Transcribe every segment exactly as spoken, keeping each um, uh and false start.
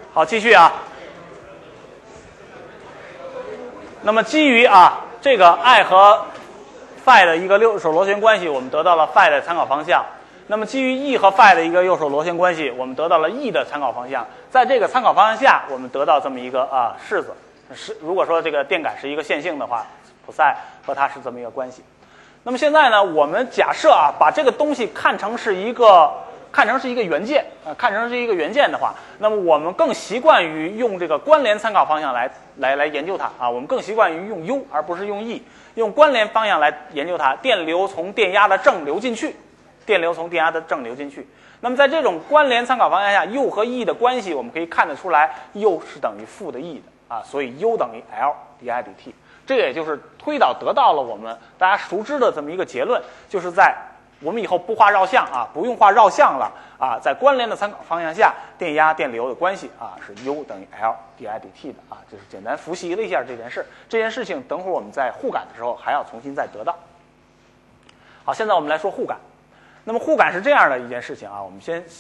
好，继续啊。那么基于啊这个 I 和 phi 的一个右手螺旋关系，我们得到了 phi 的参考方向。那么基于 E 和 phi 的一个右手螺旋关系，我们得到了 E 的参考方向。在这个参考方向下，我们得到这么一个啊式子。是如果说这个电感是一个线性的话，普赛和它是这么一个关系。那么现在呢，我们假设啊把这个东西看成是一个看成是一个元件啊、呃，看成是一个元件的话，那么我们更习惯于用这个关联参考方向来来来研究它啊。我们更习惯于用 U 而不是用 E， 用关联方向来研究它。电流从电压的正流进去，电流从电压的正流进去。那么在这种关联参考方向下 ，U 和 E 的关系我们可以看得出来 ，U 是等于负的 E 的啊，所以 U 等于 L dI dt。这也就是推导得到了我们大家熟知的这么一个结论，就是在我们以后不画绕项啊，不用画绕项了啊，在关联的参考方向下，电压电流的关系啊是 U 等于 L dI dt 的啊，就是简单复习了一下这件事。这件事情等会儿我们在互感的时候还要重新再得到。好，现在我们来说互感。那么互感是这样的一件事情啊，我们先。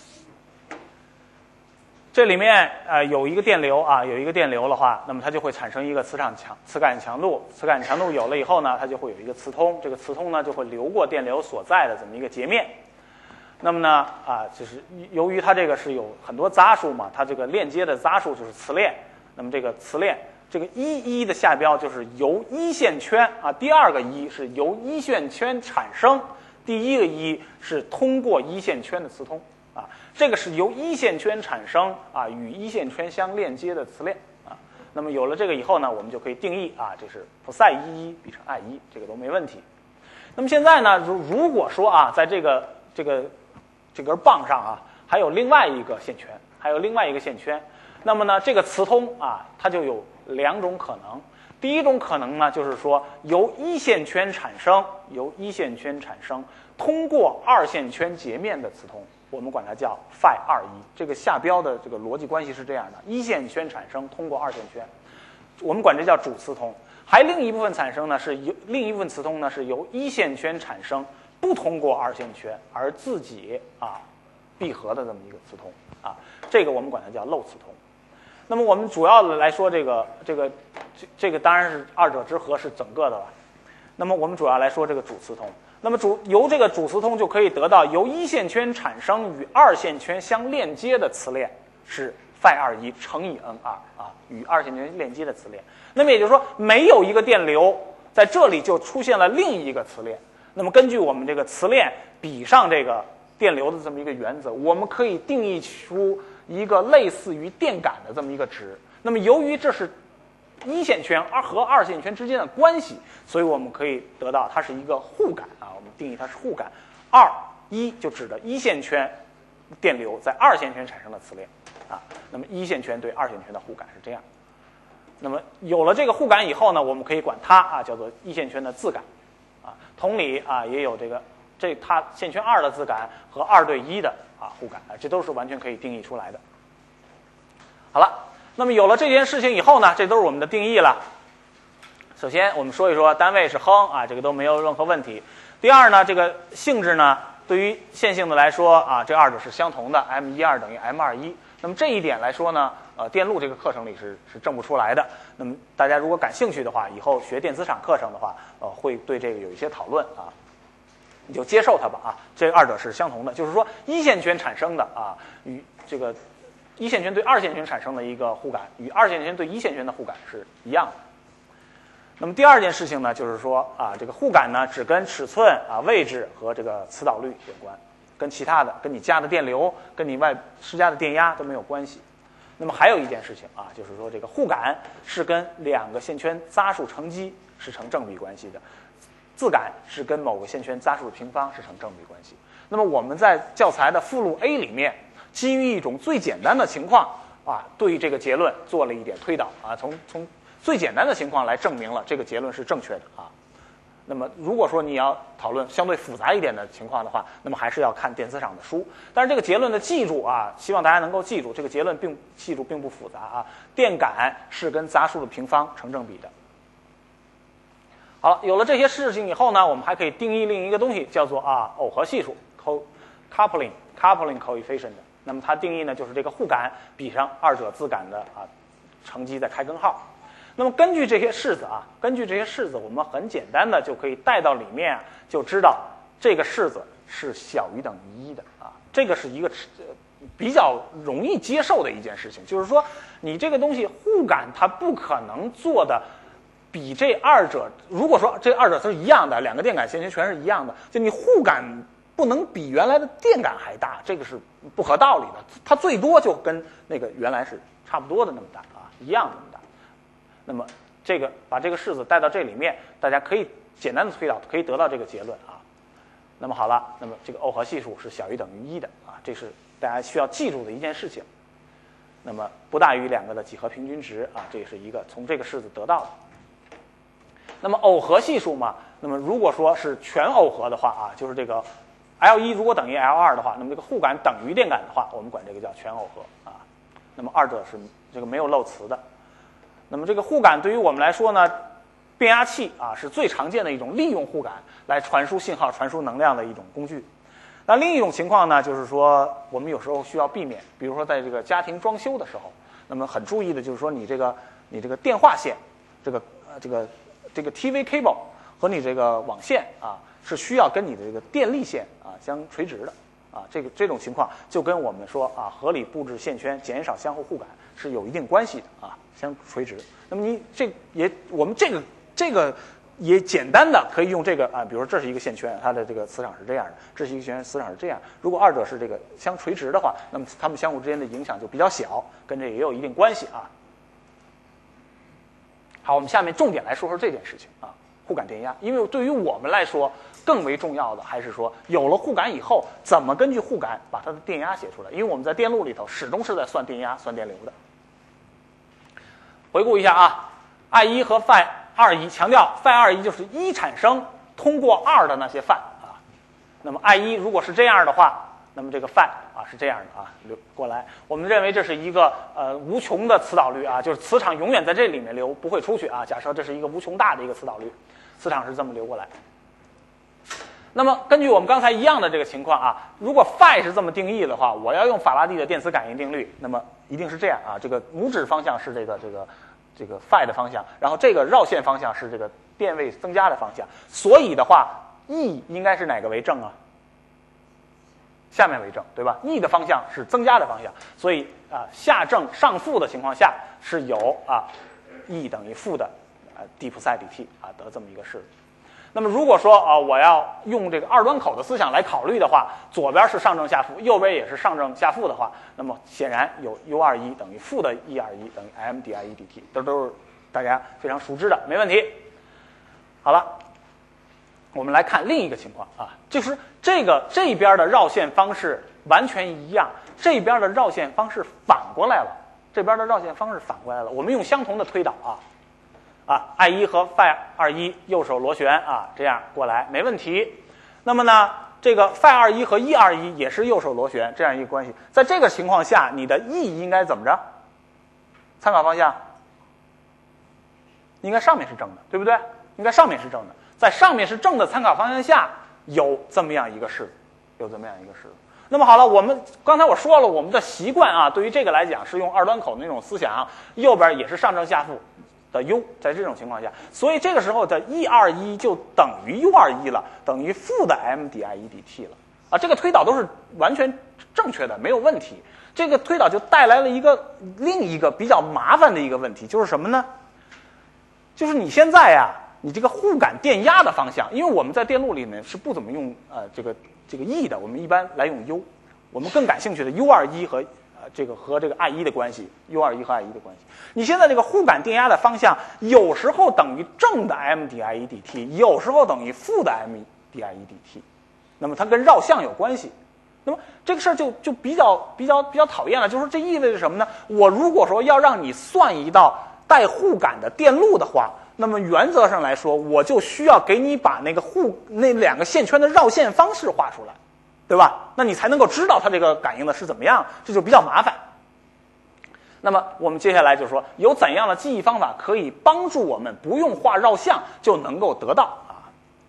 这里面呃有一个电流啊，有一个电流的话，那么它就会产生一个磁场强磁感强度，磁感强度有了以后呢，它就会有一个磁通，这个磁通呢就会流过电流所在的这么一个截面。那么呢啊，就是由于它这个是有很多杂数嘛，它这个链接的杂数就是磁链。那么这个磁链这个一一的下标就是由一线圈啊，第二个一是由一线圈产生，第一个一是通过一线圈的磁通。啊，这个是由一线圈产生啊，与一线圈相链接的磁链啊。那么有了这个以后呢，我们就可以定义啊，这是普赛一一比成 I 一，这个都没问题。那么现在呢，如如果说啊，在这个这个这根棒上啊，还有另外一个线圈，还有另外一个线圈，那么呢，这个磁通啊，它就有两种可能。第一种可能呢，就是说由一线圈产生，由一线圈产生，通过二线圈截面的磁通。我们管它叫 phi 二一，这个下标的这个逻辑关系是这样的：一线圈产生，通过二线圈，我们管这叫主磁通。还另一部分产生呢，是由另一部分磁通呢是由一线圈产生，不通过二线圈而自己啊闭合的这么一个磁通啊，这个我们管它叫漏磁通。那么我们主要的来说，这个这个这这个当然是二者之和是整个的了。那么我们主要来说这个主磁通。那么主由这个主磁通就可以得到由一线圈产生与二线圈相链接的磁链是 phi 二一乘以 N 二啊，与二线圈链接的磁链。那么也就是说，没有一个电流在这里就出现了另一个磁链。那么根据我们这个磁链比上这个电流的这么一个原则，我们可以定义出一个类似于电感的这么一个值。那么由于这是一线圈和二线圈之间的关系，所以我们可以得到它是一个互感啊。我们定义它是互感，二一就指的一线圈电流在二线圈产生的磁链啊。那么一线圈对二线圈的互感是这样。那么有了这个互感以后呢，我们可以管它啊叫做一线圈的自感啊。同理啊，也有这个这它线圈二的自感和二对一的啊互感啊，这都是完全可以定义出来的。好了。那么有了这件事情以后呢，这都是我们的定义了。首先我们说一说单位是亨啊，这个都没有任何问题。第二呢，这个性质呢，对于线性的来说啊，这二者是相同的 ，M 一二等于 M 二一。那么这一点来说呢，呃，电路这个课程里是是证不出来的。那么大家如果感兴趣的话，以后学电磁场课程的话，呃，会对这个有一些讨论啊。你就接受它吧啊，这二者是相同的，就是说一线圈产生的啊，与这个。一线圈对二线圈产生的一个互感，与二线圈对一线圈的互感是一样的。那么第二件事情呢，就是说啊，这个互感呢只跟尺寸啊、位置和这个磁导率有关，跟其他的、跟你加的电流、跟你外施加的电压都没有关系。那么还有一件事情啊，就是说这个互感是跟两个线圈杂数乘积是成正比关系的，自感是跟某个线圈杂数的平方是成正比关系。那么我们在教材的附录 A 里面。基于一种最简单的情况啊，对这个结论做了一点推导啊，从从最简单的情况来证明了这个结论是正确的啊。那么如果说你要讨论相对复杂一点的情况的话，那么还是要看电磁场的书。但是这个结论的记住啊，希望大家能够记住，这个结论并记住并不复杂啊。电感是跟杂数的平方成正比的。好了，有了这些事情以后呢，我们还可以定义另一个东西，叫做啊耦合系数 co coupling coupling coefficient。 那么它定义呢就是这个互感比上二者自感的啊乘积再开根号。那么根据这些式子啊，根据这些式子，我们很简单的就可以带到里面啊，就知道这个式子是小于等于一的啊。这个是一个比较容易接受的一件事情，就是说你这个东西互感它不可能做的比这二者，如果说这二者是一样的，两个电感线圈全是一样的，就你互感不能比原来的电感还大，这个是不合道理的。它最多就跟那个原来是差不多的那么大啊，一样那么大。那么这个把这个式子带到这里面，大家可以简单的推导，可以得到这个结论啊。那么好了，那么这个耦合系数是小于等于一的啊，这是大家需要记住的一件事情。那么不大于两个的几何平均值啊，这也是一个从这个式子得到的。那么耦合系数嘛，那么如果说是全耦合的话啊，就是这个 L 一 如果等于 L 二 的话，那么这个互感等于电感的话，我们管这个叫全耦合啊。那么二者是这个没有漏词的。那么这个互感对于我们来说呢，变压器啊是最常见的一种利用互感来传输信号、传输能量的一种工具。那另一种情况呢，就是说我们有时候需要避免，比如说在这个家庭装修的时候，那么很注意的就是说你这个你这个电话线，这个呃这个这个 T V cable 和你这个网线啊是需要跟你的这个电力线啊相垂直的啊，这个这种情况就跟我们说啊合理布置线圈、减少相互互感是有一定关系的啊，相垂直。那么你这也我们这个这个也简单的可以用这个啊，比如说这是一个线圈，它的这个磁场是这样的，这是一个线圈，磁场是这样。如果二者是这个相垂直的话，那么它们相互之间的影响就比较小，跟这也有一定关系啊。好，我们下面重点来说说这件事情啊，互感电压。因为对于我们来说，更为重要的还是说，有了互感以后，怎么根据互感把它的电压写出来？因为我们在电路里头始终是在算电压、算电流的。回顾一下啊 ，I 一和 phi 二一，强调 phi 二一就是一产生通过二的那些 phi 啊。那么 I 一如果是这样的话，那么这个 phi 啊是这样的啊，流过来。我们认为这是一个呃无穷的磁导率啊，就是磁场永远在这里面流，不会出去啊。假设这是一个无穷大的一个磁导率，磁场是这么流过来。那么根据我们刚才一样的这个情况啊，如果 phi 是这么定义的话，我要用法拉第的电磁感应定律，那么一定是这样啊，这个拇指方向是这个这个这个 phi 的方向，然后这个绕线方向是这个电位增加的方向。所以的话 E 应该是哪个为正啊？下面为正，对吧？ E 的方向是增加的方向，所以啊下正上负的情况下是有啊 E 等于负的啊 d 普赛 dt 啊得这么一个式子。那么如果说啊我要用这个二端口的思想来考虑的话，左边是上正下负，右边也是上正下负的话，那么显然有 U 二一 等于负的 E 二一 等于 M d I 一 dt， 这都是大家非常熟知的，没问题。好了，我们来看另一个情况啊，就是这个这边的绕线方式完全一样，这边的绕线方式反过来了，这边的绕线方式反过来了。我们用相同的推导啊。啊 ，I 一和 phi 二一右手螺旋啊，这样过来没问题。那么呢，这个 phi 二一和 E 二一也是右手螺旋，这样一个关系。在这个情况下，你的 E 应该怎么着？参考方向应该上面是正的，对不对？应该上面是正的，在上面是正的参考方向下，有这么样一个式子，有这么样一个式子。那么好了，我们刚才我说了，我们的习惯啊，对于这个来讲是用二端口的那种思想，右边也是上正下负。的 U， 在这种情况下，所以这个时候的 E 二一就等于 U 二一了，等于负的 M d I 一 dt 了啊，这个推导都是完全正确的，没有问题。这个推导就带来了一个另一个比较麻烦的一个问题，就是什么呢？就是你现在呀、啊，你这个互感电压的方向，因为我们在电路里面是不怎么用呃这个这个 E 的，我们一般来用 U， 我们更感兴趣的 U 二一和这个和这个 I 一的关系 ，U 二一和 I 一的关系。你现在这个互感电压的方向，有时候等于正的 M d I 一 dt， 有时候等于负的 M d I 一 dt， 那么它跟绕相有关系。那么这个事儿就就比较比较比较讨厌了，就是这意味着什么呢？我如果说要让你算一道带互感的电路的话，那么原则上来说，我就需要给你把那个互那两个线圈的绕线方式画出来。对吧？那你才能够知道它这个感应的是怎么样，这就比较麻烦。那么我们接下来就说，有怎样的记忆方法可以帮助我们不用画绕相就能够得到啊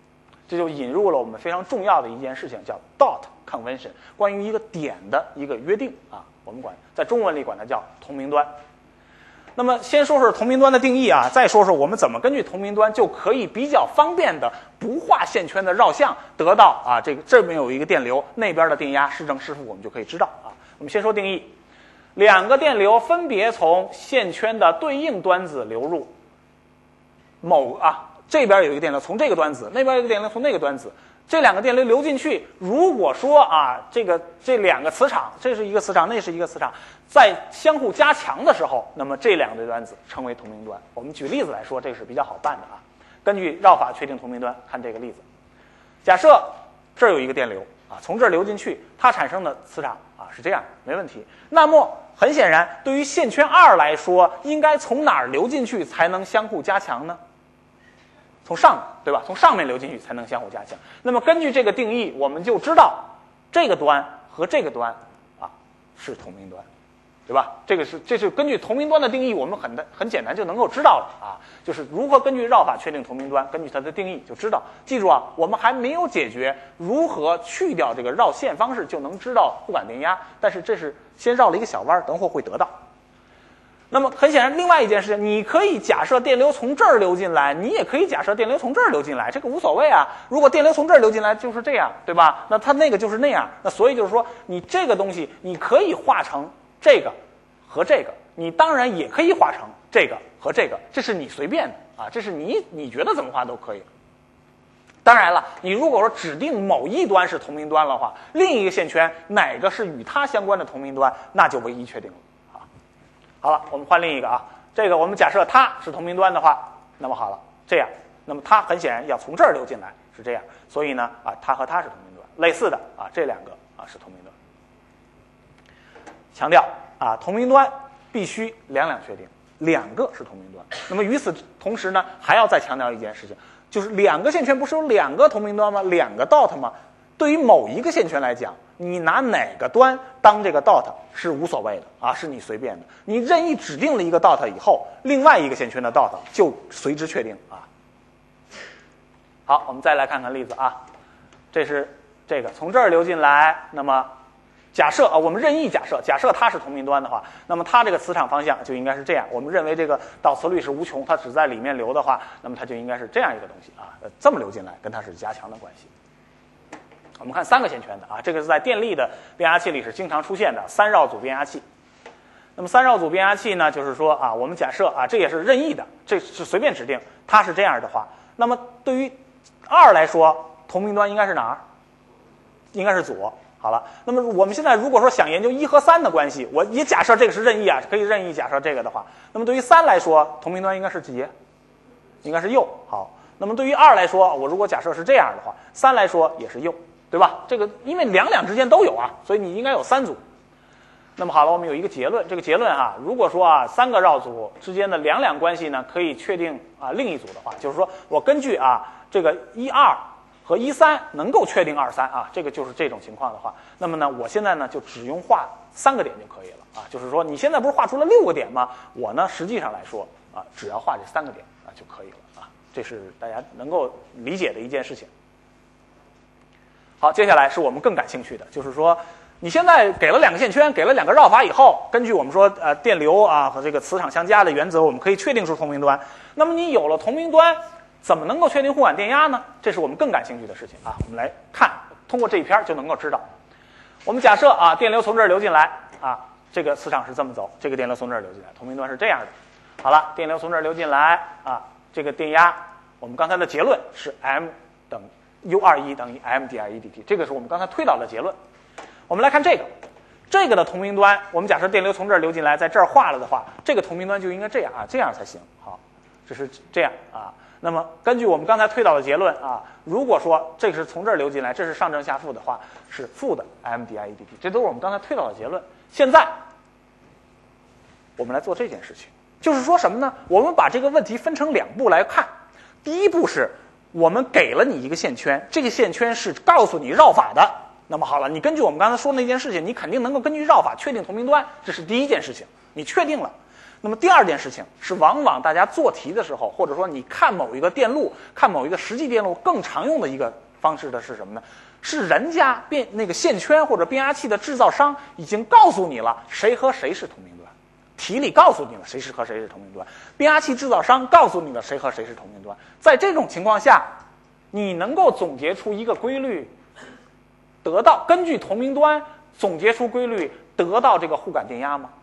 这就引入了我们非常重要的一件事情，叫 dot convention， 关于一个点的一个约定啊，我们管在中文里管它叫同名端。那么先说说同名端的定义啊，再说说我们怎么根据同名端就可以比较方便的不画线圈的绕向得到啊，这个这边有一个电流，那边的电压是正是负，我们就可以知道啊。我们先说定义，两个电流分别从线圈的对应端子流入某啊。这边有一个电流从这个端子，那边有一个电流从那个端子，这两个电流流进去，如果说啊，这个这两个磁场，这是一个磁场，那是一个磁场，在相互加强的时候，那么这两对端子称为同名端。我们举例子来说，这个是比较好办的啊。根据绕法确定同名端，看这个例子，假设这儿有一个电流啊，从这儿流进去，它产生的磁场啊是这样，没问题。那么很显然，对于线圈二来说，应该从哪儿流进去才能相互加强呢？从上面，对吧？从上面流进去才能相互加强。那么根据这个定义，我们就知道这个端和这个端啊是同名端，对吧？这个是这是根据同名端的定义，我们很很简单就能够知道了啊，就是如何根据绕法确定同名端，根据它的定义就知道。记住啊，我们还没有解决如何去掉这个绕线方式就能知道互感电压，但是这是先绕了一个小弯，等会儿会得到。那么很显然，另外一件事情，你可以假设电流从这儿流进来，你也可以假设电流从这儿流进来，这个无所谓啊。如果电流从这儿流进来就是这样，对吧？那它那个就是那样。那所以就是说，你这个东西你可以画成这个和这个，你当然也可以画成这个和这个，这是你随便的啊，这是你你觉得怎么画都可以。当然了，你如果说指定某一端是同名端的话，另一个线圈哪个是与它相关的同名端，那就唯一确定了。好了，我们换另一个啊，这个我们假设它是同名端的话，那么好了，这样，那么它很显然要从这儿流进来，是这样，所以呢啊，它和它是同名端，类似的啊，这两个啊是同名端。强调啊，同名端必须两两确定，两个是同名端。那么与此同时呢，还要再强调一件事情，就是两个线圈不是有两个同名端吗？两个 dot 吗？对于某一个线圈来讲，你拿哪个端当这个 dot 是无所谓的啊，是你随便的。你任意指定了一个 dot 以后，另外一个线圈的 dot 就随之确定啊。好，我们再来看看例子啊，这是这个从这儿流进来，那么假设啊，我们任意假设，假设它是同名端的话，那么它这个磁场方向就应该是这样。我们认为这个导磁律是无穷，它只在里面流的话，那么它就应该是这样一个东西啊，呃，这么流进来，跟它是加强的关系。我们看三个线圈的啊，这个是在电力的变压器里是经常出现的三绕组变压器。那么三绕组变压器呢，就是说啊，我们假设啊，这也是任意的，这是随便指定，它是这样的话，那么对于二来说，同名端应该是哪儿？应该是左。好了，那么我们现在如果说想研究一和三的关系，我也假设这个是任意啊，可以任意假设这个的话，那么对于三来说，同名端应该是几？应该是右。好，那么对于二来说，我如果假设是这样的话，三来说也是右。对吧？这个因为两两之间都有啊，所以你应该有三组。那么好了，我们有一个结论，这个结论哈、啊，如果说啊三个绕组之间的两两关系呢，可以确定啊另一组的话，就是说我根据啊这个一二和一三能够确定二三啊，这个就是这种情况的话，那么呢我现在呢就只用画三个点就可以了啊，就是说你现在不是画出了六个点吗？我呢实际上来说啊只要画这三个点啊就可以了啊，这是大家能够理解的一件事情。好，接下来是我们更感兴趣的，就是说，你现在给了两个线圈，给了两个绕法以后，根据我们说呃电流啊和这个磁场相加的原则，我们可以确定出同名端。那么你有了同名端，怎么能够确定互感电压呢？这是我们更感兴趣的事情啊。我们来看，通过这一篇就能够知道。我们假设啊，电流从这儿流进来啊，这个磁场是这么走，这个电流从这儿流进来，同名端是这样的。好了，电流从这儿流进来啊，这个电压，我们刚才的结论是 M 等于U 二一等于 M d I 一 dt， 这个是我们刚才推导的结论。我们来看这个，这个的同名端，我们假设电流从这儿流进来，在这儿画了的话，这个同名端就应该这样啊，这样才行。好，这是这样啊。那么根据我们刚才推导的结论啊，如果说这个是从这儿流进来，这是上正下负的话，是负的 M d I 一 dt， 这都是我们刚才推导的结论。现在我们来做这件事情，就是说什么呢？我们把这个问题分成两步来看。第一步是我们给了你一个线圈，这个线圈是告诉你绕法的。那么好了，你根据我们刚才说的那件事情，你肯定能够根据绕法确定同名端，这是第一件事情，你确定了。 那么第二件事情是，往往大家做题的时候，或者说你看某一个电路，看某一个实际电路更常用的一个方式的是什么呢？是人家变那个线圈或者变压器的制造商已经告诉你了谁和谁是同名端，题里告诉你了谁是和谁是同名端，变压器制造商告诉你了谁和谁是同名端。在这种情况下，你能够总结出一个规律，得到根据同名端总结出规律，得到这个互感电压吗？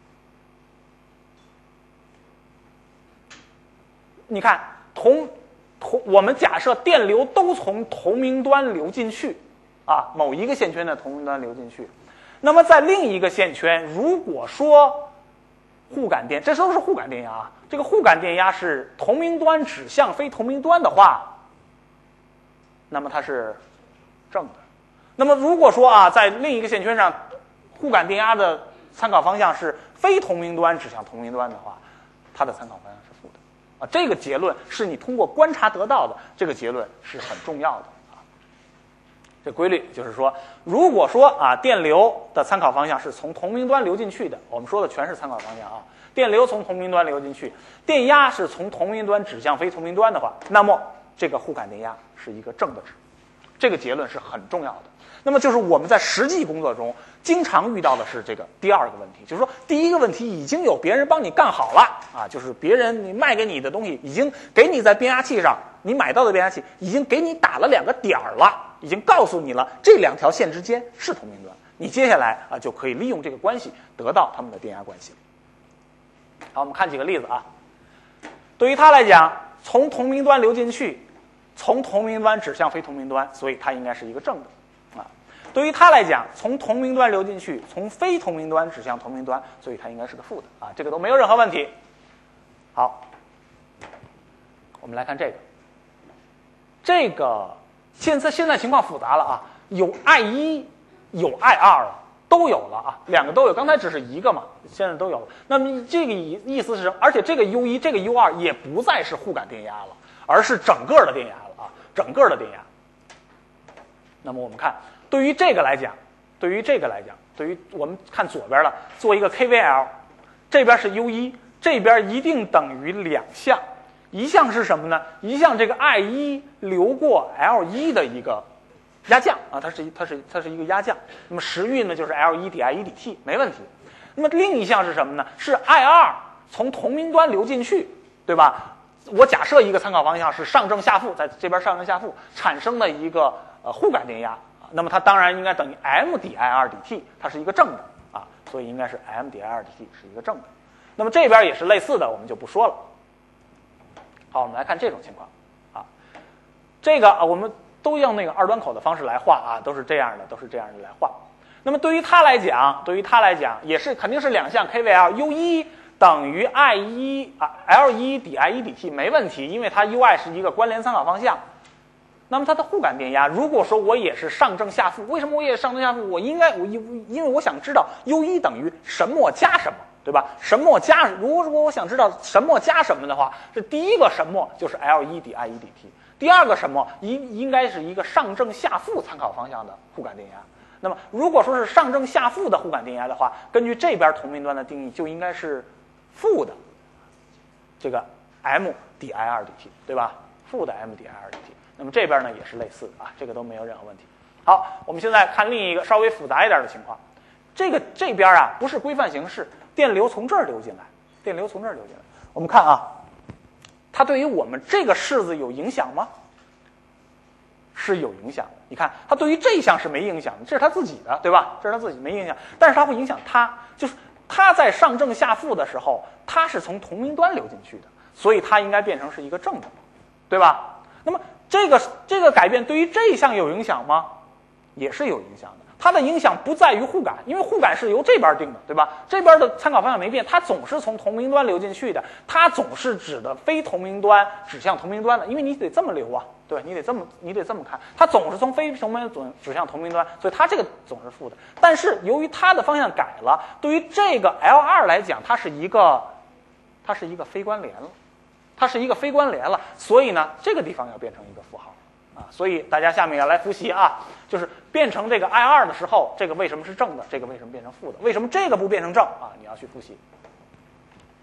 你看，同同我们假设电流都从同名端流进去，啊，某一个线圈的同名端流进去，那么在另一个线圈，如果说互感电，这都是互感电压啊，这个互感电压是同名端指向非同名端的话，那么它是正的。那么如果说啊，在另一个线圈上，互感电压的参考方向是非同名端指向同名端的话，它的参考方向是负的。啊，这个结论是你通过观察得到的，这个结论是很重要的啊。这规律就是说，如果说啊电流的参考方向是从同名端流进去的，我们说的全是参考方向啊。电流从同名端流进去，电压是从同名端指向非同名端的话，那么这个互感电压是一个正的值。这个结论是很重要的。那么就是我们在实际工作中经常遇到的是这个第二个问题，就是说第一个问题已经有别人帮你干好了啊，就是别人你卖给你的东西已经给你在变压器上，你买到的变压器已经给你打了两个点儿了，已经告诉你了这两条线之间是同名端，你接下来啊就可以利用这个关系得到它们的电压关系。好，我们看几个例子啊。对于它来讲，从同名端流进去，从同名端指向非同名端，所以它应该是一个正的。对于它来讲，从同名端流进去，从非同名端指向同名端，所以它应该是个负的啊，这个都没有任何问题。好，我们来看这个，这个现在现在情况复杂了啊，有 I 一 有 I 二 了，都有了啊，两个都有，刚才只是一个嘛，现在都有了。那么这个意思是什么？而且这个 U 一 这个 U 二 也不再是互感电压了，而是整个的电压了啊，整个的电压。那么我们看。对于这个来讲，对于这个来讲，对于我们看左边了，做一个 K V L， 这边是 U 一， 这边一定等于两项，一项是什么呢？一项这个 I 一 流过 L 一 的一个压降啊，它是它是它是一个压降。那么时运呢就是 L 一 抵 I 一 抵 T， 没问题。那么另一项是什么呢？是 I 二 从同名端流进去，对吧？我假设一个参考方向是上正下负，在这边上正下负产生的一个呃互感电压。那么它当然应该等于 M 抵 I 二 抵 T， 它是一个正的啊，所以应该是 M 抵 I 二 抵 T 是一个正的。那么这边也是类似的，我们就不说了。好，我们来看这种情况啊，这个啊我们都用那个二端口的方式来画啊，都是这样的，都是这样的来画。那么对于它来讲，对于它来讲也是肯定是两项 K V L U 一 等于 I 一 啊 L 一 抵 I 一 抵 T 没问题，因为它 U I 是一个关联参考方向。那么它的互感电压，如果说我也是上正下负，为什么我也是上正下负？我应该我因为我想知道 U 一 等于什么加什么，对吧？什么加，如果说我想知道什么加什么的话，这第一个什么就是 L 一 抵 I 一 抵 T， 第二个什么应应该是一个上正下负参考方向的互感电压。那么如果说是上正下负的互感电压的话，根据这边同名端的定义，就应该是负的这个 M 抵 I 二 抵 T， 对吧？负的 M 抵 I 二 抵 T。那么这边呢也是类似的啊，这个都没有任何问题。好，我们现在看另一个稍微复杂一点的情况。这个这边啊不是规范形式，电流从这儿流进来，电流从这儿流进来。我们看啊，它对于我们这个式子有影响吗？是有影响的。你看，它对于这一项是没影响的，这是它自己的，对吧？这是它自己没影响，但是它会影响它，就是它在上正下负的时候，它是从同名端流进去的，所以它应该变成是一个正的，对吧？那么这个这个改变对于这一项有影响吗？也是有影响的。它的影响不在于互感，因为互感是由这边定的，对吧？这边的参考方向没变，它总是从同名端流进去的，它总是指的非同名端指向同名端的，因为你得这么流啊，对，你得这么你得这么看，它总是从非同名端指向同名端，所以它这个总是负的。但是由于它的方向改了，对于这个 L 二 来讲，它是一个它是一个非关联了。它是一个非关联了，所以呢，这个地方要变成一个负号啊。所以大家下面要来复习啊，就是变成这个 I 二 的时候，这个为什么是正的？这个为什么变成负的？为什么这个不变成正啊？你要去复习。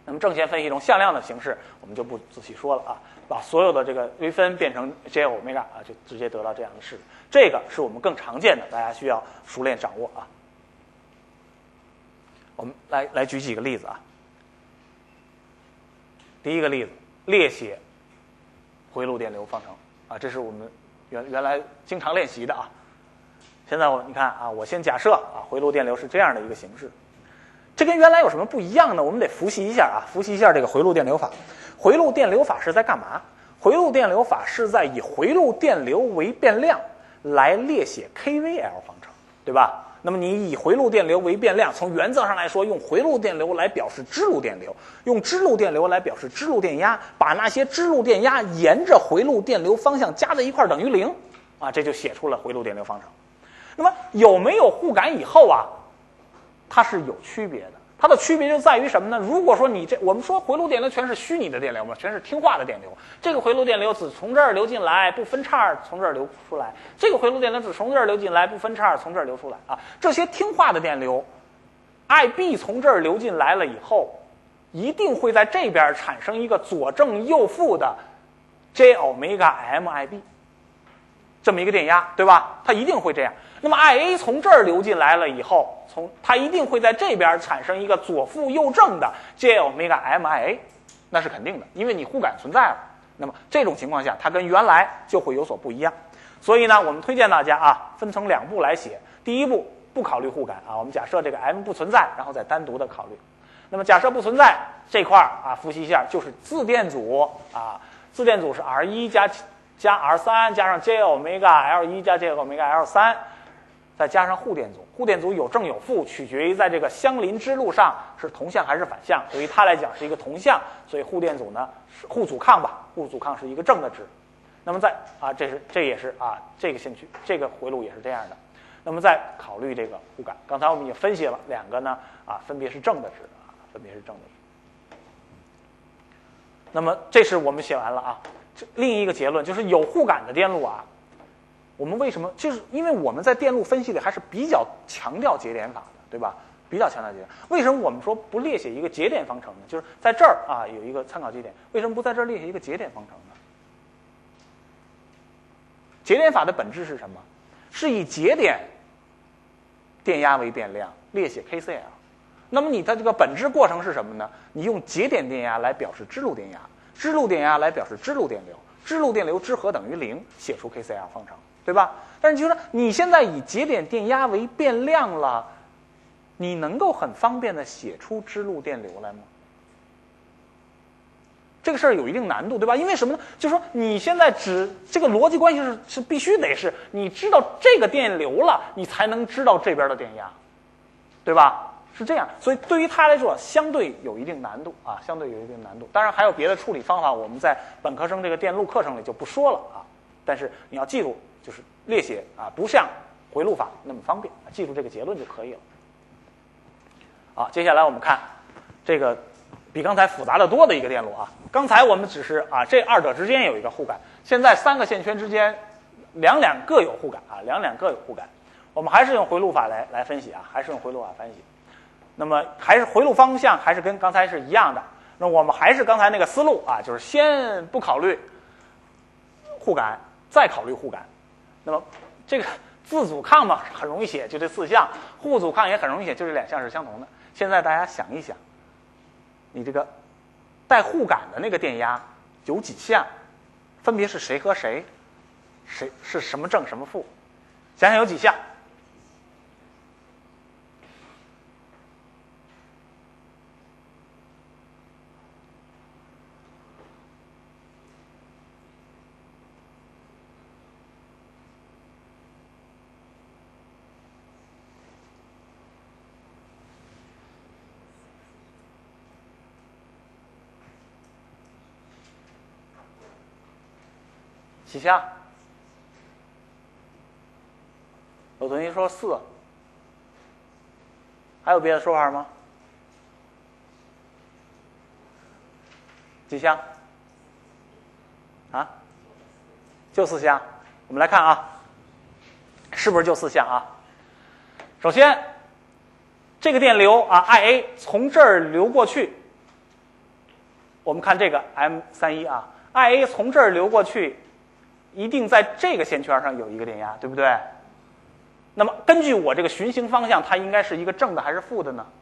那么正弦分析中向量的形式我们就不仔细说了啊，把所有的这个微分变成 J 欧米伽啊，就直接得到这样的式子。这个是我们更常见的，大家需要熟练掌握啊。我们来来举几个例子啊。第一个例子，列写回路电流方程啊，这是我们原原来经常练习的啊。现在我你看啊，我先假设啊，回路电流是这样的一个形式。这跟原来有什么不一样呢？我们得复习一下啊，复习一下这个回路电流法。回路电流法是在干嘛？回路电流法是在以回路电流为变量来列写 K V L 方程，对吧？那么你以回路电流为变量，从原则上来说，用回路电流来表示支路电流，用支路电流来表示支路电压，把那些支路电压沿着回路电流方向加在一块等于零啊，这就写出了回路电流方程。那么有没有互感以后啊，它是有区别的。它的区别就在于什么呢？如果说你这我们说回路电流全是虚拟的电流嘛，全是听话的电流，这个回路电流只从这儿流进来，不分叉从这儿流出来，这个回路电流只从这儿流进来，不分叉从这儿流出来啊。这些听话的电流 I B 从这儿流进来了以后，一定会在这边产生一个左正右负的 J 欧米伽 M I B 这么一个电压，对吧？它一定会这样。那么 I A 从这儿流进来了以后，从它一定会在这边产生一个左负右正的 J 欧米伽 M I A， 那是肯定的，因为你互感存在了。那么这种情况下，它跟原来就会有所不一样。所以呢，我们推荐大家啊，分成两步来写。第一步不考虑互感啊，我们假设这个 M 不存在，然后再单独的考虑。那么假设不存在这块啊，复习一下，就是自电阻啊，自电阻是 R 一 加加 R 三 加上 J 欧米伽 L 一 加 J 欧米伽 L 三。再加上互电阻，互电阻有正有负，取决于在这个相邻支路上是同向还是反向。对于它来讲是一个同向，所以互电阻呢是互阻抗吧，互阻抗是一个正的值。那么再啊，这是这也是啊，这个线区这个回路也是这样的。那么再考虑这个互感，刚才我们已经分析了两个呢啊，分别是正的值啊，分别是正的值。那么这是我们写完了啊。这另一个结论就是有互感的电路啊。我们为什么？就是因为我们在电路分析里还是比较强调节点法的，对吧？比较强调节点。为什么我们说不列写一个节点方程呢？就是在这儿啊有一个参考节点，为什么不在这儿列写一个节点方程呢？节点法的本质是什么？是以节点电压为变量，列写 K C L。那么你的这个本质过程是什么呢？你用节点电压来表示支路电压，支路电压来表示支路电流，支路电流之和等于零，写出 K C L 方程。对吧？但是就是你现在以节点电压为变量了，你能够很方便的写出支路电流来吗？这个事儿有一定难度，对吧？因为什么呢？就是说你现在只这个逻辑关系是是必须得是你知道这个电流了，你才能知道这边的电压，对吧？是这样，所以对于他来说相对有一定难度啊，相对有一定难度。当然还有别的处理方法，我们在本科生这个电路课程里就不说了啊。但是你要记住。就是列写啊，不像回路法那么方便，记住这个结论就可以了。啊，接下来我们看这个比刚才复杂的多的一个电路啊。刚才我们只是啊，这二者之间有一个互感，现在三个线圈之间两两各有互感啊，两两各有互感。我们还是用回路法来来分析啊，还是用回路法分析。那么还是回路方向还是跟刚才是一样的。那我们还是刚才那个思路啊，就是先不考虑互感，再考虑互感。那么这个自阻抗嘛，很容易写，就这四项；互阻抗也很容易写，就这两项是相同的。现在大家想一想，你这个带互感的那个电压有几项？分别是谁和谁？谁是什么正什么负？想想有几项？几项？有同学说四，还有别的说法吗？几项？啊？就四项。我们来看啊，是不是就四项啊？首先，这个电流啊 I A 从这儿流过去， 我们看这个 M 三一 啊 ，I A 从这儿流过去，一定在这个线圈上有一个电压，对不对？那么根据我这个循行方向，它应该是一个正的还是负的呢？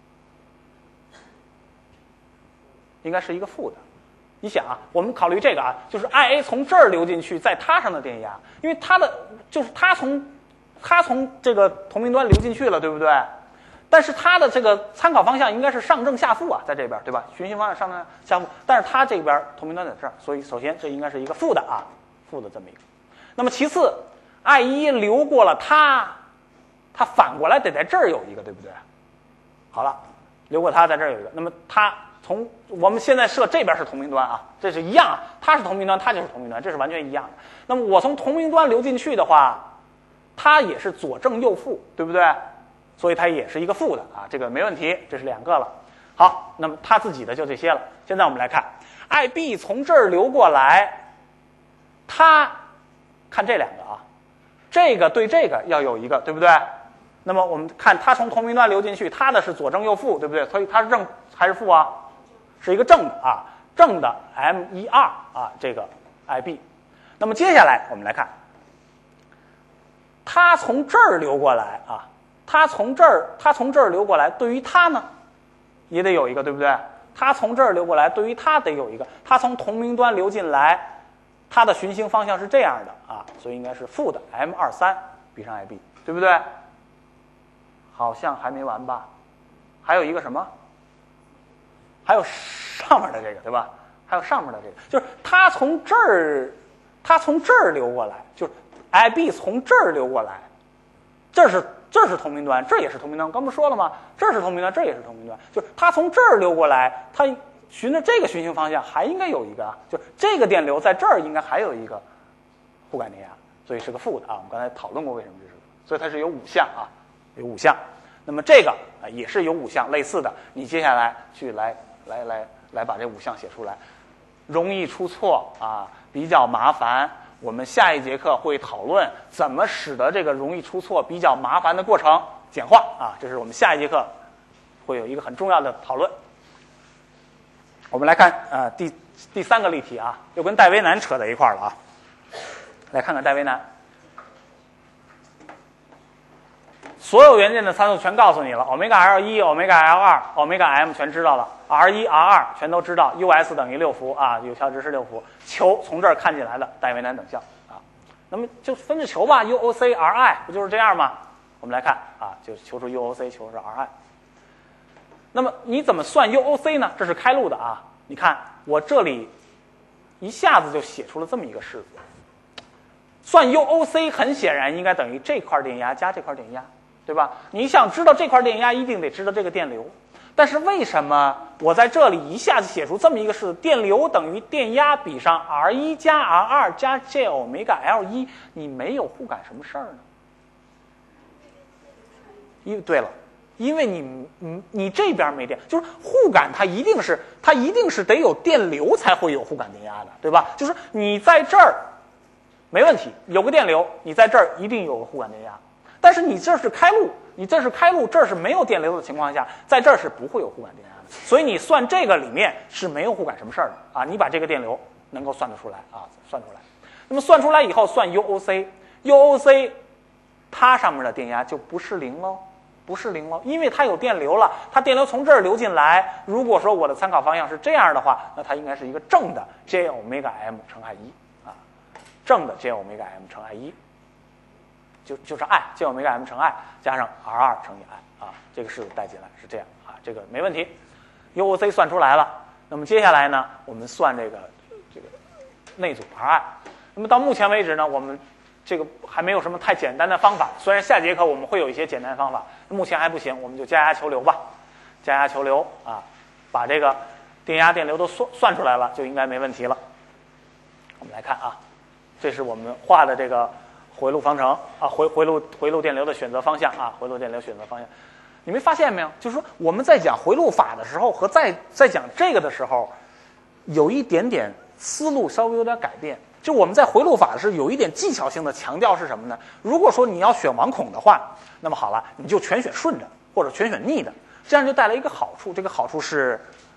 应该是一个负的。你想啊，我们考虑这个啊，就是 I A 从这儿流进去，在它上的电压，因为它的就是它从它从这个同名端流进去了，对不对？但是它的这个参考方向应该是上正下负啊，在这边对吧？循行方向上正下负，但是它这边同名端在这儿，所以首先这应该是一个负的啊，负的这么一个。那么其次 ，I 一流过了它，它反过来得在这儿有一个，对不对？好了，流过它在这儿有一个，那么它从我们现在设这边是同名端啊，这是一样啊，它是同名端，它就是同名端，这是完全一样的。那么我从同名端流进去的话，它也是左正右负，对不对？所以它也是一个负的啊，这个没问题，这是两个了。好，那么它自己的就这些了。现在我们来看 I B 从这儿流过来，它看这两个啊，这个对这个要有一个，对不对？那么我们看它从同名端流进去，它的是左正右负，对不对？所以它是正还是负啊？是一个正的啊，正的 M 一 二 啊，这个 I B。那么接下来我们来看，它从这儿流过来啊。它从这儿，它从这儿流过来，对于它呢，也得有一个，对不对？它从这儿流过来，对于它得有一个。它从同名端流进来，它的循行方向是这样的啊，所以应该是负的 M 二三 比上 I B， 对不对？好像还没完吧？还有一个什么？还有上面的这个，对吧？还有上面的这个，就是它从这儿，它从这儿流过来，就是 I B 从这儿流过来，这是。这是同名端，这也是同名端，刚不说了吗？这是同名端，这也是同名端，就是它从这儿流过来，它循着这个循行方向还应该有一个，就是这个电流在这儿应该还有一个互感电压，所以是个负的啊。我们刚才讨论过为什么这是，所以它是有五项啊，有五项。那么这个啊也是有五项类似的，你接下来去来来来来把这五项写出来，容易出错啊，比较麻烦。我们下一节课会讨论怎么使得这个容易出错、比较麻烦的过程简化啊，这是我们下一节课会有一个很重要的讨论。我们来看呃第第三个例题啊，又跟戴维南扯在一块儿了啊。来看看戴维南，所有元件的参数全告诉你了，欧米伽 L 一、欧米伽 L 二、欧米伽 M 全知道了 ，R 一、R 二全都知道 ，U S 等于六伏啊，有效值是六伏，求从这儿看进来的戴维南等效啊。那么就分着求吧 ，U O C R I 不就是这样吗？我们来看啊，就求出 U O C， 求出 R I。那么你怎么算 U O C 呢？这是开路的啊，你看我这里一下子就写出了这么一个式子。算 U O C 很显然应该等于这块电压加这块电压。对吧？你想知道这块电压，一定得知道这个电流。但是为什么我在这里一下子写出这么一个式子，电流等于电压比上 R 一 加 R 二 加 J 欧米伽 L 一，你没有互感什么事儿呢？因为对了，因为你你你这边没电，就是互感它一定是它一定是得有电流才会有互感电压的，对吧？就是你在这儿没问题，有个电流，你在这儿一定有个互感电压。但是你这是开路，你这是开路，这是没有电流的情况下，在这儿是不会有互感电压的，所以你算这个里面是没有互感什么事儿的啊。你把这个电流能够算得出来啊，算出来。那么算出来以后算 U O C，U O C 它上面的电压就不是零喽，不是零喽，因为它有电流了，它电流从这儿流进来。如果说我的参考方向是这样的话，那它应该是一个正的 J 欧米伽 M 乘 I 一啊，正的 J 欧米伽 M 乘 I 一。就就是 I J 欧米伽 M 乘 I 加上 R 二乘以 I 啊，这个式子带进来是这样啊，这个没问题。U O C 算出来了，那么接下来呢，我们算这个这个内阻 R I。那么到目前为止呢，我们这个还没有什么太简单的方法，虽然下节课我们会有一些简单方法，目前还不行，我们就加压求流吧，加压求流啊，把这个电压电流都算算出来了，就应该没问题了。我们来看啊，这是我们画的这个回路方程啊，回回路回路电流的选择方向啊，回路电流选择方向，你没发现没有？就是说我们在讲回路法的时候和在在讲这个的时候，有一点点思路稍微有点改变。就我们在回路法是有一点技巧性的强调是什么呢？如果说你要选网孔的话，那么好了，你就全选顺着或者全选逆的，这样就带来一个好处。这个好处是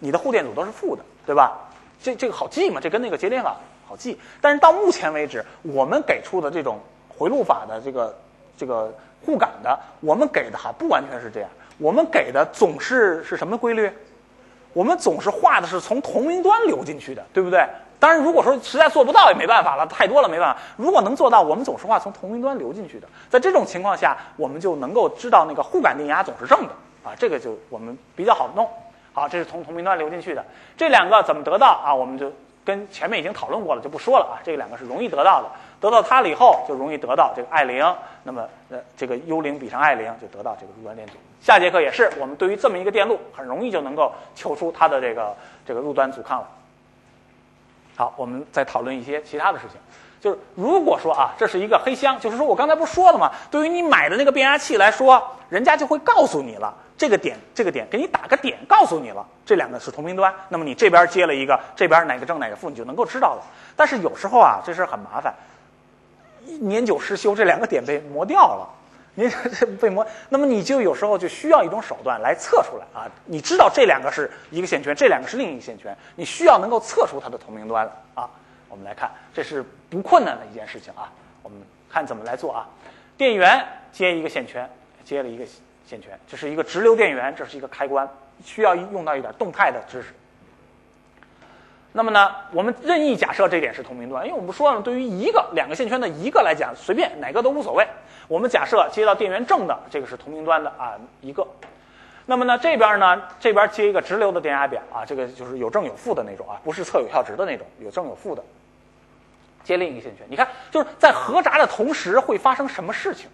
你的互电阻都是负的，对吧？这这个好记嘛，这跟那个节点法好记。但是到目前为止，我们给出的这种回路法的这个这个互感的，我们给的哈不完全是这样，我们给的总是是什么规律？我们总是画的是从同名端流进去的，对不对？当然，如果说实在做不到也没办法了，太多了没办法。如果能做到，我们总是画从同名端流进去的。在这种情况下，我们就能够知道那个互感电压总是正的啊，这个就我们比较好弄。好，这是从同名端流进去的。这两个怎么得到啊？我们就跟前面已经讨论过了，就不说了啊。这两个是容易得到的，得到它了以后，就容易得到这个 I 零，那么呃这个 U 零比上 I 零就得到这个入端电阻。下节课也是，我们对于这么一个电路，很容易就能够求出它的这个这个入端阻抗了。好，我们再讨论一些其他的事情。就是如果说啊，这是一个黑箱，就是说我刚才不是说了吗？对于你买的那个变压器来说，人家就会告诉你了，这个点这个点给你打个点，告诉你了，这两个是同名端。那么你这边接了一个，这边哪个正哪个负，你就能够知道了。但是有时候啊，这事很麻烦，年久失修，这两个点被磨掉了。你被磨，那么你就有时候就需要一种手段来测出来啊。你知道这两个是一个线圈，这两个是另一个线圈，你需要能够测出它的同名端了啊。我们来看，这是不困难的一件事情啊。我们看怎么来做啊。电源接一个线圈，接了一个线圈，这是一个直流电源，这是一个开关，需要用到一点动态的知识。那么呢，我们任意假设这点是同名端，因为我们说了，对于一个两个线圈的一个来讲，随便哪个都无所谓。我们假设接到电源正的，这个是同名端的啊一个。那么呢，这边呢，这边接一个直流的电压表啊，这个就是有正有负的那种啊，不是测有效值的那种，有正有负的。接另一个线圈，你看就是在合闸的同时会发生什么事情？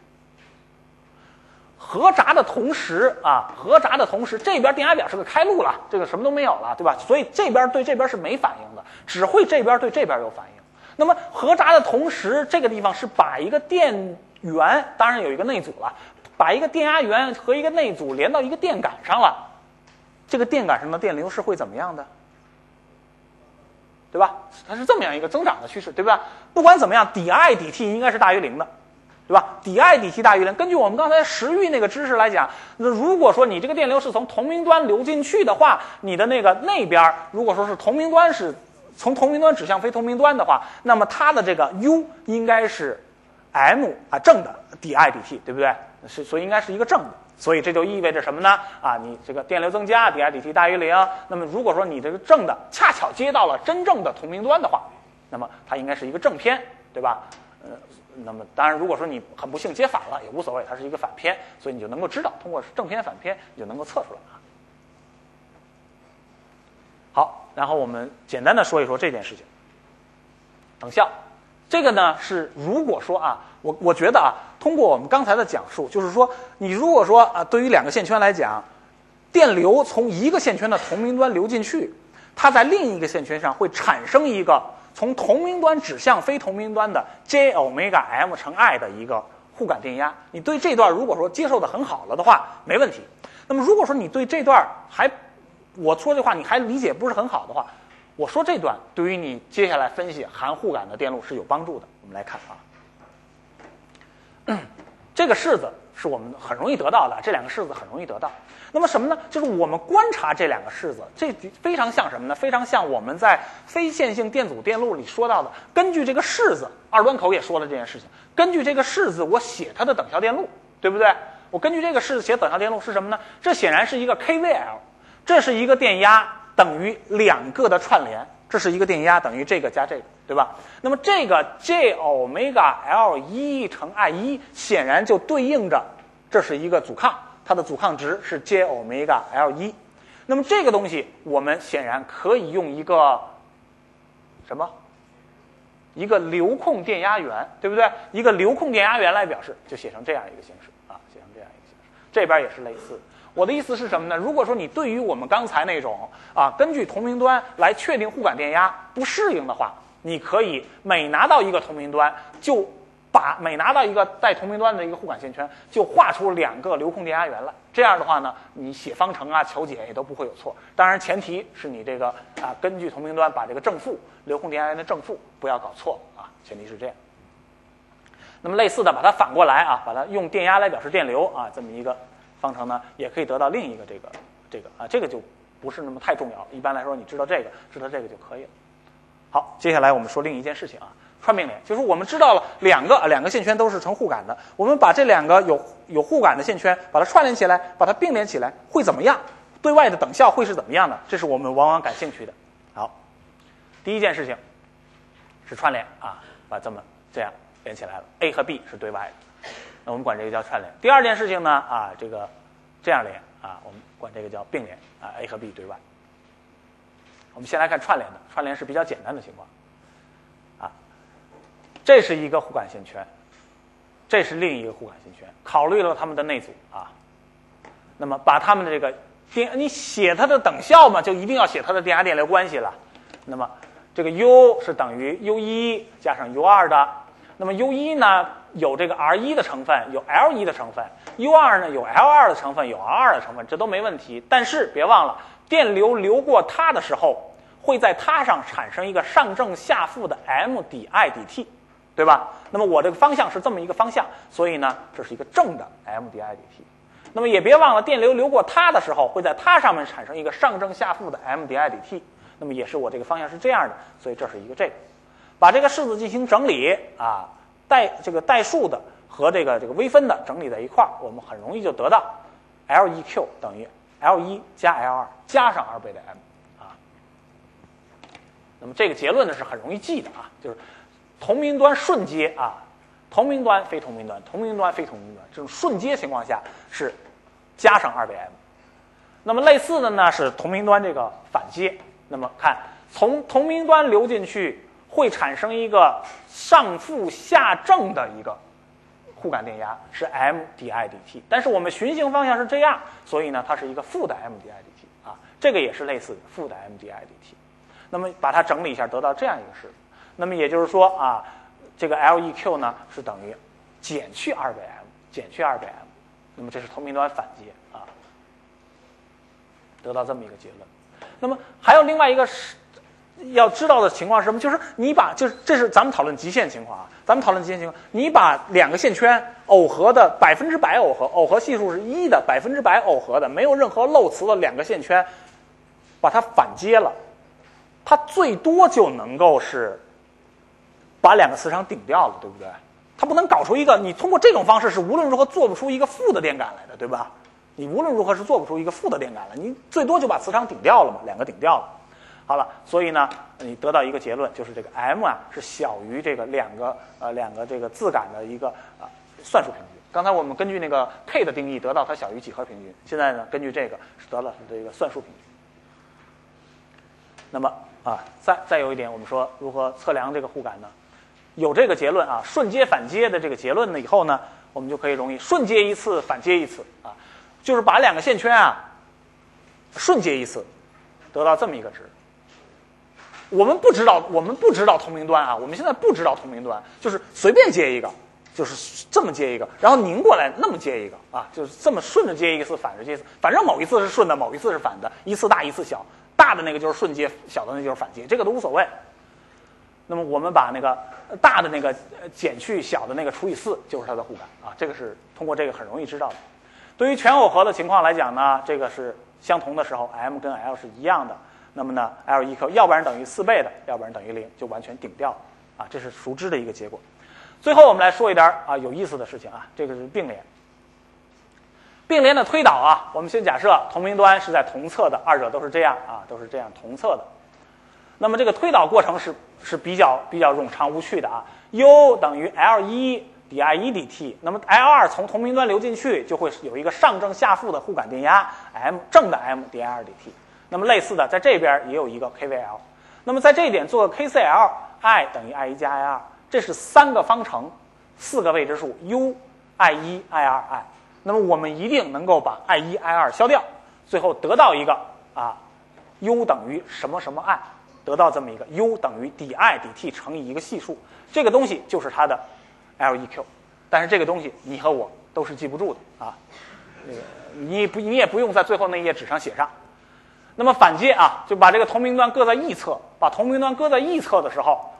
合闸的同时啊，合闸的同时，这边电压表是个开路了，这个什么都没有了，对吧？所以这边对这边是没反应的，只会这边对这边有反应。那么合闸的同时，这个地方是把一个电源，当然有一个内阻了，把一个电压源和一个内阻连到一个电杆上了，这个电杆上的电流是会怎么样的？对吧？它是这么样一个增长的趋势，对吧？不管怎么样 ，dI dt 应该是大于零的。对吧 ？dI dt 大于零。根据我们刚才时域那个知识来讲，那如果说你这个电流是从同名端流进去的话，你的那个那边如果说是同名端是从同名端指向非同名端的话，那么它的这个 U 应该是 M 啊正的 dI dt， 对不对？是，所以应该是一个正的。所以这就意味着什么呢？啊，你这个电流增加 dI dt 大于零。那么如果说你这个正的恰巧接到了真正的同名端的话，那么它应该是一个正偏，对吧？呃。那么当然，如果说你很不幸接反了也无所谓，它是一个反偏，所以你就能够知道，通过正偏反偏，你就能够测出来啊。好，然后我们简单的说一说这件事情。等效，这个呢是如果说啊，我我觉得啊，通过我们刚才的讲述，就是说，你如果说啊，对于两个线圈来讲，电流从一个线圈的同名端流进去，它在另一个线圈上会产生一个从同名端指向非同名端的 J 欧米伽 M 乘 I 的一个互感电压，你对这段如果说接受的很好了的话，没问题。那么如果说你对这段还我说这话你还理解不是很好的话，我说这段对于你接下来分析含互感的电路是有帮助的。我们来看啊，这个式子是我们很容易得到的，这两个式子很容易得到。那么什么呢？就是我们观察这两个式子，这非常像什么呢？非常像我们在非线性电阻电路里说到的，根据这个式子，二端口也说了这件事情，根据这个式子我写它的等效电路，对不对？我根据这个式子写等效电路是什么呢？这显然是一个 K V L， 这是一个电压等于两个的串联，这是一个电压等于这个加这个，对吧？那么这个 J 欧米伽 L 一 乘 I 一显然就对应着这是一个阻抗，它的阻抗值是 J 欧米伽 L 一。那么这个东西我们显然可以用一个什么？一个流控电压源，对不对？一个流控电压源来表示，就写成这样一个形式啊，写成这样一个形式。这边也是类似。我的意思是什么呢？如果说你对于我们刚才那种啊，根据同名端来确定互感电压不适应的话，你可以每拿到一个同名端，就把每拿到一个带同名端的一个互感线圈，就画出两个流控电压源来。这样的话呢，你写方程啊、求解也都不会有错。当然，前提是你这个啊，根据同名端把这个正负流控电压源的正负不要搞错啊，前提是这样。那么类似的，把它反过来啊，把它用电压来表示电流啊，这么一个方程呢，也可以得到另一个这个这个啊，这个就不是那么太重要。一般来说，你知道这个，知道这个就可以了。好，接下来我们说另一件事情啊，串并联，就是我们知道了两个两个线圈都是成互感的，我们把这两个有有互感的线圈把它串联起来，把它并联起来会怎么样？对外的等效会是怎么样的？这是我们往往感兴趣的。好，第一件事情是串联啊，把这么这样连起来了 ，A 和 B 是对外的，那我们管这个叫串联。第二件事情呢啊，这个这样连啊，我们管这个叫并联啊 ，A 和 B 对外。我们先来看串联的，串联是比较简单的情况啊，这是一个互感线圈，这是另一个互感线圈，考虑了它们的内组啊，那么把它们的这个电，你写它的等效嘛，就一定要写它的电压电流关系了。那么这个 U 是等于 U 一 加上 U 二 的，那么 U 一 呢有这个 R 一 的成分，有 L 一 的成分 ，U 二 呢有 L 二 的成分，有 R 二 的成分，这都没问题。但是别忘了，电流流过它的时候，会在它上产生一个上正下负的 M 底 I 底 T， 对吧？那么我这个方向是这么一个方向，所以呢，这是一个正的 M 底 I 底 T。那么也别忘了，电流流过它的时候，会在它上面产生一个上正下负的 M 底 I 底 T。那么也是我这个方向是这样的，所以这是一个这个。把这个式子进行整理啊，代这个代数的和这个这个微分的整理在一块儿，我们很容易就得到 L 一 Q 等于 L 一 加 L 二 加上二倍的 M。那么这个结论呢是很容易记的啊，就是同名端瞬接啊，同名端非同名端，同名端非同名端，这种瞬接情况下是加上二倍 M。那么类似的呢是同名端这个反接，那么看从同名端流进去会产生一个上负下正的一个互感电压是 M 底 I 底 T， 但是我们循行方向是这样，所以呢它是一个负的 M 底 I 底 T 啊，这个也是类似的负的 M 底 I 底 T。那么把它整理一下，得到这样一个式子。那么也就是说啊，这个 L 一 Q 呢是等于减去二倍 M， 减去二倍 M。那么这是同名端反接啊，得到这么一个结论。那么还有另外一个是要知道的情况是什么？就是你把就是这是咱们讨论极限情况啊，咱们讨论极限情况，你把两个线圈耦合的百分之百耦合，耦合系数是一的百分之百耦合的，没有任何漏磁的两个线圈，把它反接了。它最多就能够是把两个磁场顶掉了，对不对？它不能搞出一个，你通过这种方式是无论如何做不出一个负的电感来的，对吧？你无论如何是做不出一个负的电感来，你最多就把磁场顶掉了嘛，两个顶掉了。好了，所以呢，你得到一个结论，就是这个 M 啊是小于这个两个呃两个这个自感的一个啊、呃、算术平均。刚才我们根据那个 K 的定义得到它小于几何平均，现在呢根据这个是得到这个算术平均。那么啊，再再有一点，我们说如何测量这个互感呢？有这个结论啊，瞬接反接的这个结论呢以后呢，我们就可以容易瞬接一次，反接一次啊，就是把两个线圈啊瞬接一次，得到这么一个值。我们不知道，我们不知道同名端啊，我们现在不知道同名端，就是随便接一个，就是这么接一个，然后拧过来那么接一个啊，就是这么顺着接一次，反着接一次，反正某一次是顺的，某一次是反的，一次大一次小。大的那个就是顺接，小的那就是反接，这个都无所谓。那么我们把那个大的那个减去小的那个除以四，就是它的互感啊，这个是通过这个很容易知道的。对于全耦合的情况来讲呢，这个是相同的时候 ，M 跟 L 是一样的。那么呢 ，L 一 Q 要不然等于四倍的，要不然等于零，就完全顶掉了啊，这是熟知的一个结果。最后我们来说一点啊有意思的事情啊，这个是并联。并联的推导啊，我们先假设同名端是在同侧的，二者都是这样啊，都是这样同侧的。那么这个推导过程是是比较比较冗长无趣的啊。U 等于 L 一 底 I 一 底 T， 那么 L 二 从同名端流进去，就会有一个上正下负的互感电压 M 正的 M 底 I 二 底 T。那么类似的，在这边也有一个 K V L。那么在这一点做个 K C L I 等于 I 一加 I 二，这是三个方程，四个未知数 U I 一 I 二 I。那么我们一定能够把 I 一 I 二 消掉，最后得到一个啊 U 等于什么什么 I， 得到这么一个 U 等于底 I 底 T 乘以一个系数，这个东西就是它的 L 一 Q。但是这个东西你和我都是记不住的啊，这个你不你也不用在最后那页纸上写上。那么反接啊，就把这个同名端搁在一侧，把同名端搁在一侧的时候，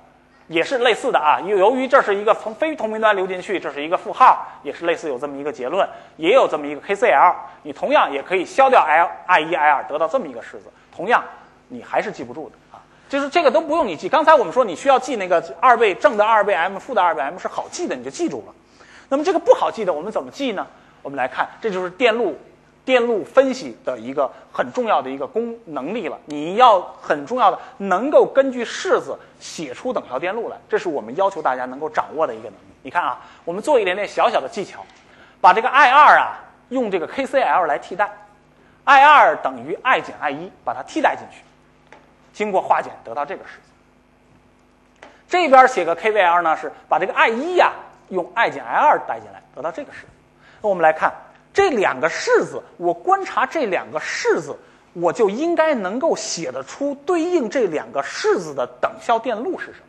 也是类似的啊。由于这是一个从非同名端流进去，这是一个负号，也是类似有这么一个结论，也有这么一个 K C L， 你同样也可以消掉 L I 一 I 二，得到这么一个式子，同样你还是记不住的啊。就是这个都不用你记，刚才我们说你需要记那个二倍正的二倍 m 负的二倍 m 是好记的，你就记住了。那么这个不好记的我们怎么记呢？我们来看，这就是电路电路分析的一个很重要的一个功能力了。你要很重要的能够根据式子写出等效电路来，这是我们要求大家能够掌握的一个能力。你看啊，我们做一点点小小的技巧，把这个 I 二 啊用这个 K C L 来替代 ，I 二 等于 I 减 I 一，把它替代进去，经过化简得到这个式子。这边写个 K C L 呢，是把这个 I 一 呀用 I 减 I 二 带进来，得到这个式子。那我们来看这两个式子，我观察这两个式子，我就应该能够写得出对应这两个式子的等效电路是什么。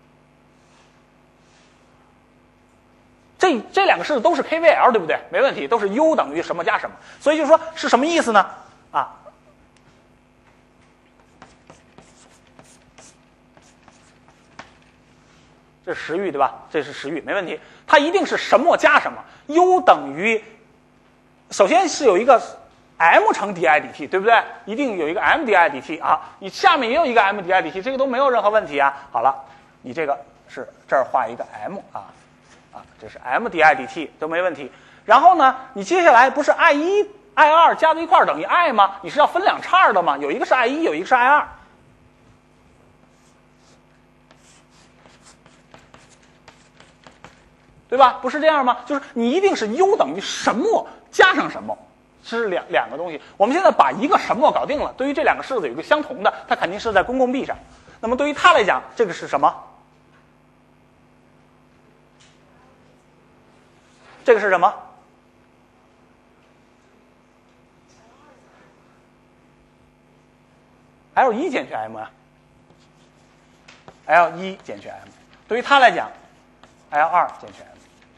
这这两个式子都是 K V L， 对不对？没问题，都是 U 等于什么加什么。所以就说是什么意思呢？啊，这是时域对吧？这是时域，没问题。它一定是什么加什么 ，U 等于，首先是有一个 m 乘 di dt， 对不对？一定有一个 m di dt 啊，你下面也有一个 m di dt， 这个都没有任何问题啊。好了，你这个是这儿画一个 m 啊啊，这是 m di dt 都没问题。然后呢，你接下来不是 i 一 i 二加在一块等于 i 吗？你是要分两叉的吗？有一个是 i 一，有一个是 i 二。对吧？不是这样吗？就是你一定是 U 等于什么加上什么，是两两个东西。我们现在把一个什么搞定了，对于这两个式子有一个相同的，它肯定是在公共臂上。那么对于它来讲，这个是什么？这个是什么 ？L 一 减去 M 啊 ，L 一 减去 M， 对于它来讲 ，L 二 减去 M。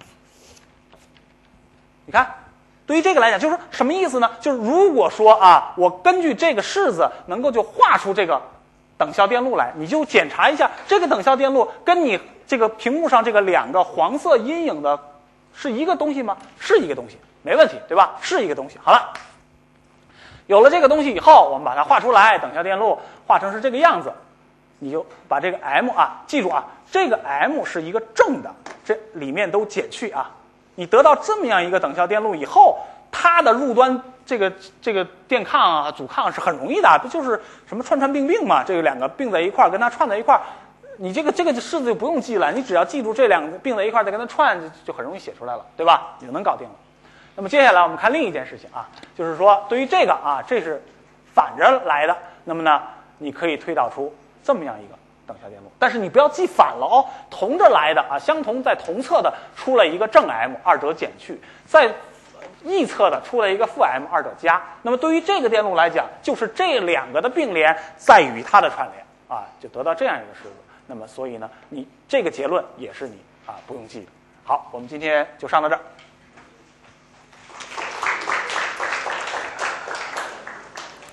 你看，对于这个来讲，就是说什么意思呢？就是如果说啊，我根据这个式子能够就画出这个等效电路来，你就检查一下这个等效电路跟你这个屏幕上这个两个黄色阴影的是一个东西吗？是一个东西，没问题，对吧？是一个东西。好了，有了这个东西以后，我们把它画出来，等效电路画成是这个样子，你就把这个 M 啊，记住啊，这个 M 是一个正的，这里面都减去啊。你得到这么样一个等效电路以后，它的入端这个这个电抗啊、阻抗是很容易的，不就是什么串串并并嘛？这个两个并在一块儿，跟它串在一块儿，你这个这个式子就不用记了，你只要记住这两个并在一块儿，再跟它串，就就很容易写出来了，对吧？你就能搞定了。那么接下来我们看另一件事情啊，就是说对于这个啊，这是反着来的，那么呢，你可以推导出这么样一个等效电路，但是你不要记反了哦，同着来的啊，相同在同侧的出了一个正 M， 二者减去，在异侧的出了一个负 M， 二者加。那么对于这个电路来讲，就是这两个的并联在与它的串联啊，就得到这样一个式子。那么所以呢，你这个结论也是你啊不用记的。好，我们今天就上到这儿。